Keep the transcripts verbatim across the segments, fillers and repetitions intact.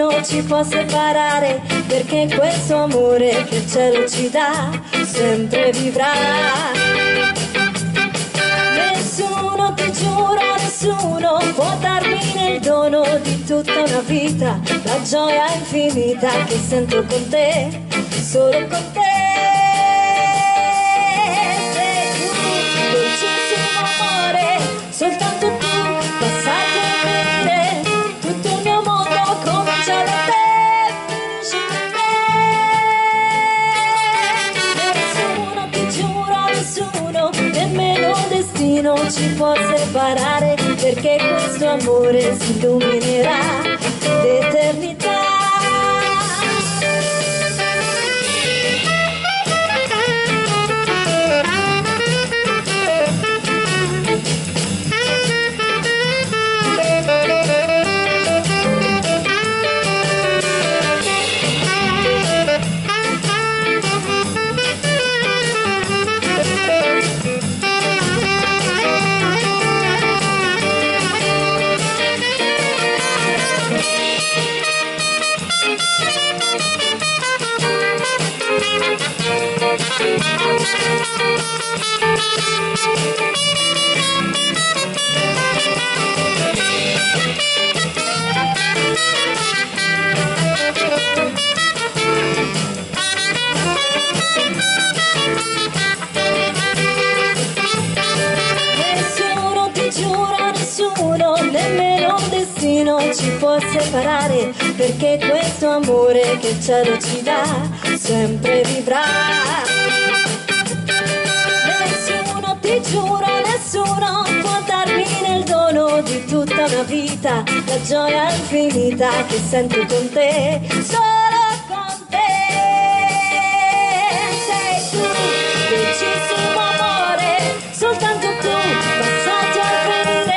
destino ci può separare, perché questo amore che il cielo ci dà sempre vivrà. Nessuno, ti giuro, nessuno può darmi nel dono di tutta una vita la gioia infinita che sento con te, solo con te. Soltanto tu, passato a venire, tutto il mio mondo comincia da te, finisce con te. Nessuno, ti giuro, nessuno, nemmeno il destino ci può separare, perché questo amore si illuminerà d'eternità. Nemmeno un destino ci può separare, perché questo amore che il cielo ci dà sempre vivrà. Nessuno, ti giuro, nessuno può darmi nel dono di tutta una vita la gioia infinita che sento con te, solo con te. Sei tu, dolcissimo amore, soltanto tu, passato a venire.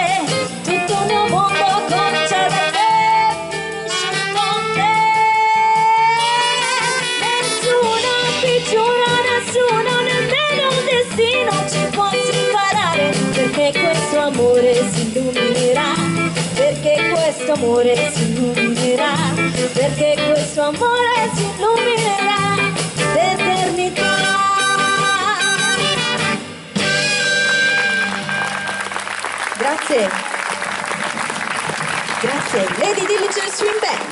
Perché questo amore si illuminerà, perché questo amore si illuminerà, perché questo amore si illuminerà d'eternità. Grazie. Grazie. Lady Diligence Swim Back.